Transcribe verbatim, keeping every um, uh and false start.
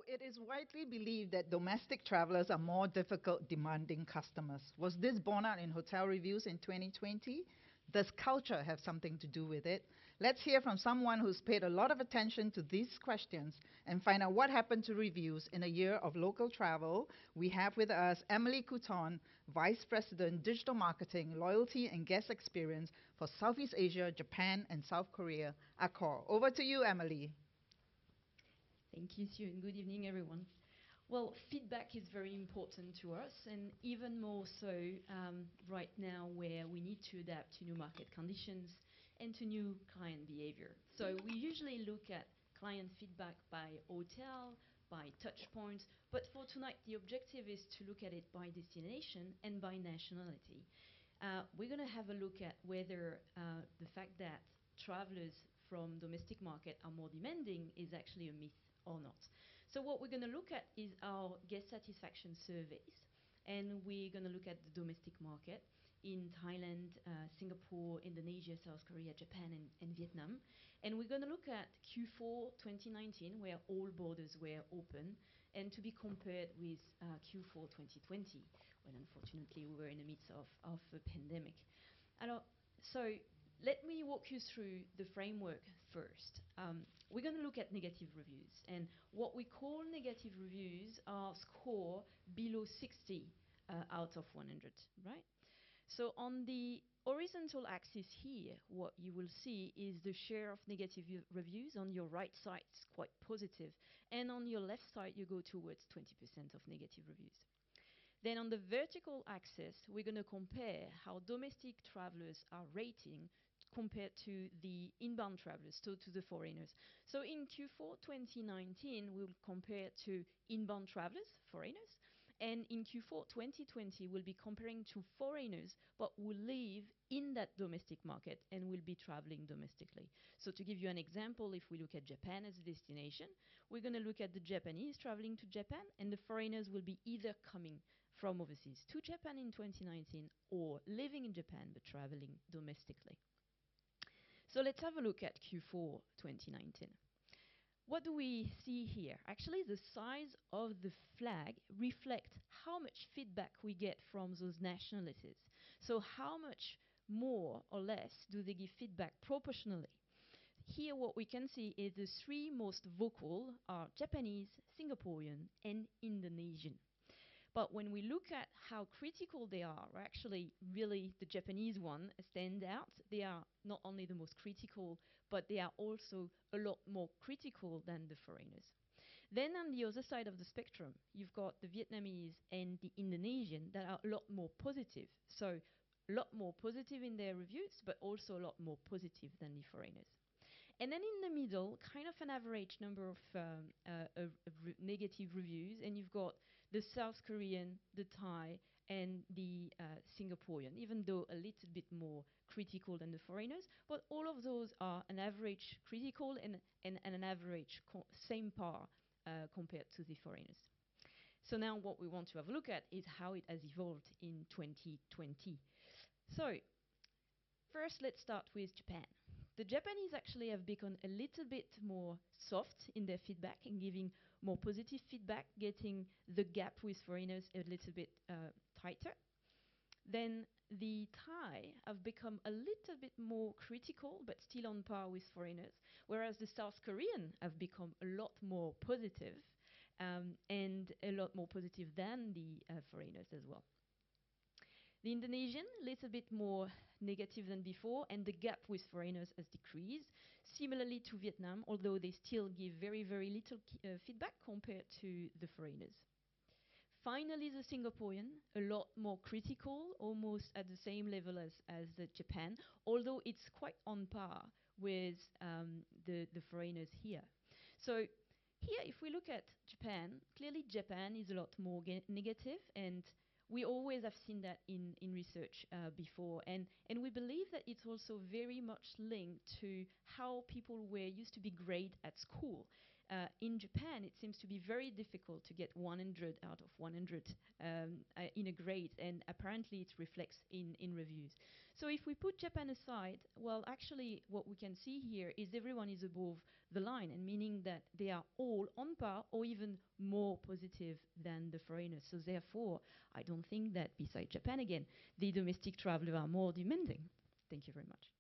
it is widely believed that domestic travelers are more difficult, demanding customers. Was this borne out in hotel reviews in twenty twenty? Does culture have something to do with it? Let's hear from someone who's paid a lot of attention to these questions and find out what happened to reviews in a year of local travel. We have with us Emilie Couton, Vice President, Digital Marketing, Loyalty and Guest Experience for Southeast Asia, Japan, and South Korea, Accor. Over to you, Emilie. Thank you, Sue, and good evening, everyone. Well, feedback is very important to us, and even more so um, right now where we need to adapt to new market conditions and to new client behavior. So we usually look at client feedback by hotel, by touch points, but for tonight the objective is to look at it by destination and by nationality. Uh, we're going to have a look at whether uh, the fact that travelers from domestic market are more demanding is actually a myth or not. So what we're going to look at is our guest satisfaction surveys, and we're going to look at the domestic market in Thailand, uh, Singapore, Indonesia, South Korea, Japan, and, and Vietnam. And we're going to look at Q four twenty nineteen, where all borders were open, and to be compared with uh, Q four twenty twenty, when unfortunately we were in the midst of, of a pandemic. Alors, so let me walk you through the framework first. Um, we're going to look at negative reviews. And what we call negative reviews are score below sixty uh, out of one hundred, right? So on the horizontal axis here, what you will see is the share of negative reviews. On your right side, it's quite positive. And on your left side, you go towards twenty percent of negative reviews. Then on the vertical axis, we're going to compare how domestic travelers are rating compared to the inbound travelers, so to the foreigners. So in Q four twenty nineteen, we'll compare to inbound travelers, foreigners, and in Q four twenty twenty, we'll be comparing to foreigners, but will live in that domestic market and will be traveling domestically. So to give you an example, if we look at Japan as a destination, we're going to look at the Japanese traveling to Japan, and the foreigners will be either coming from overseas to Japan in twenty nineteen or living in Japan but traveling domestically. So let's have a look at Q four twenty nineteen. What do we see here? Actually, the size of the flag reflects how much feedback we get from those nationalities. So how much more or less do they give feedback proportionally? Here what we can see is the three most vocal are Japanese, Singaporean, and Indonesian. But when we look at how critical they are, actually really the Japanese one stands out. They are not only the most critical, but they are also a lot more critical than the foreigners. Then on the other side of the spectrum, you've got the Vietnamese and the Indonesian that are a lot more positive. So a lot more positive in their reviews, but also a lot more positive than the foreigners. And then in the middle, kind of an average number of, um, uh, of, of re negative reviews, and you've got the South Korean, the Thai, and the uh, Singaporean, even though a little bit more critical than the foreigners. But all of those are an average critical and, and, and an average same par uh, compared to the foreigners. So now what we want to have a look at is how it has evolved in twenty twenty. So first, let's start with Japan. The Japanese actually have become a little bit more soft in their feedback and giving more positive feedback, getting the gap with foreigners a little bit uh, tighter. Then the Thai have become a little bit more critical, but still on par with foreigners, whereas the South Korean have become a lot more positive um, and a lot more positive than the uh, foreigners as well. The Indonesian, a little bit more negative than before, and the gap with foreigners has decreased. Similarly to Vietnam, although they still give very, very little uh, feedback compared to the foreigners. Finally, the Singaporean, a lot more critical, almost at the same level as, as the Japan, although it's quite on par with um, the, the foreigners here. So here, if we look at Japan, clearly Japan is a lot more negative, and we always have seen that in, in research uh, before, and, and we believe that it's also very much linked to how people were used to be graded at school. Uh, in Japan, it seems to be very difficult to get one hundred out of one hundred um, uh, in a grade, and apparently it reflects in, in reviews. So if we put Japan aside, well, actually, what we can see here is everyone is above the line, and meaning that they are all on par or even more positive than the foreigners. So therefore, I don't think that besides Japan again, the domestic travelers are more demanding. Thank you very much.